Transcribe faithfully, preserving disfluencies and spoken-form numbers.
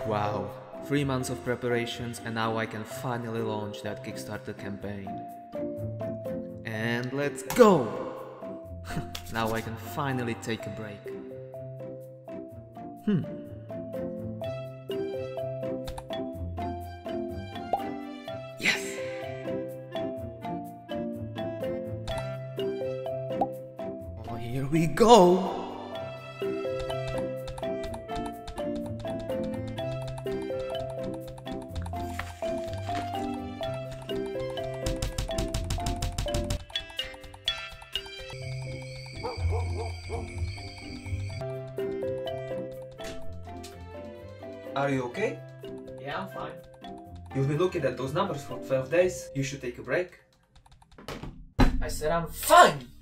Wow, three months of preparations and now I can finally launch that Kickstarter campaign. And let's go! Now I can finally take a break. Hmm. Yes! Oh, here we go! Are you okay? Yeah, I'm fine. You've been looking at those numbers for twelve days. You should take a break. I said I'm fine!